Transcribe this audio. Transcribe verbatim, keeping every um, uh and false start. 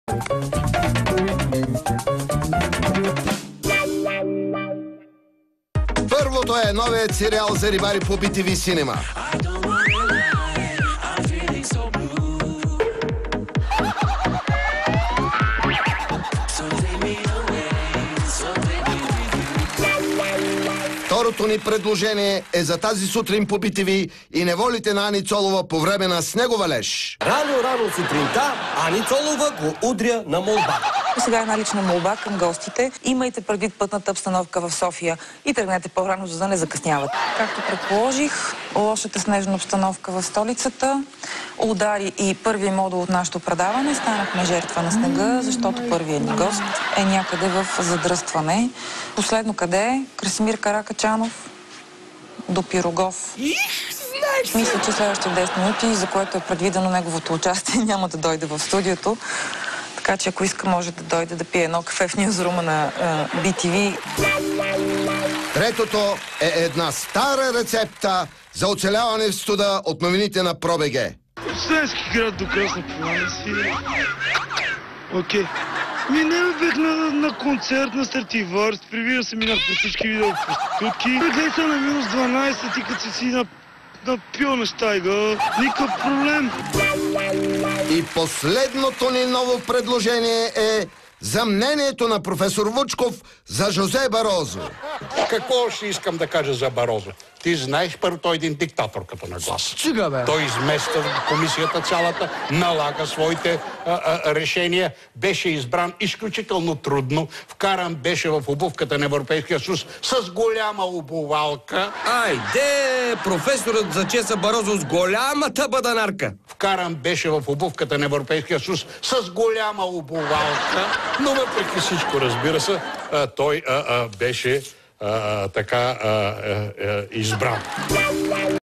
Първото е новият сериал за рибари по би ти ви Cinema. Второто ни предложение е за тази сутрин по би ти ви и неволите на Ани Цолова по време на снеговалеж. Рано-рано сутринта Ани Цолова го удря на молба. Сега една лична молба към гостите. Имайте предвид пътната обстановка в София и тръгнете по-рано, за да не закъсняват. Както предположих, лошата снежна обстановка в столицата удари и първия модул от нашето предаване. Станахме жертва на снега, защото първият ни гост е някъде в задръстване. Последно къде е? Красимир Каракачанов до Пирогов. Мисля, че следващите десет минути, за което е предвидено неговото участие, няма да дойде в студиото. Така че ако иска, може да дойде да пие едно кафе в нюзрума на би ти ви. Третото е една стара рецепта за оцеляване в студа от новините на ПроБГ. Студентски град до Красна Поляна си. Окей. Минем бех на, на концерт на Стративарс. Прибира се, минах по всички видео в проститутки. Гледай са на минус дванайсет и като си си на, напил на щайга. Никакъв проблем. И последното ни ново предложение е за мнението на професор Вучков за Жозе Барозу. Какво ще искам да кажа за Барозу? Ти знаеш, първо, той е един диктатор като на глас. Чига, бе! Той измества комисията цялата, налага своите а, а, решения. Беше избран изключително трудно. Вкаран беше в обувката на Европейския съюз с голяма обувалка. Айде, професорът зачеса Барозу с голямата баданарка. Вкаран беше в обувката на Европейския съюз с голяма обувалка. Но въпреки всичко, разбира се, а, той а, а, беше а, така а, а, а, избран.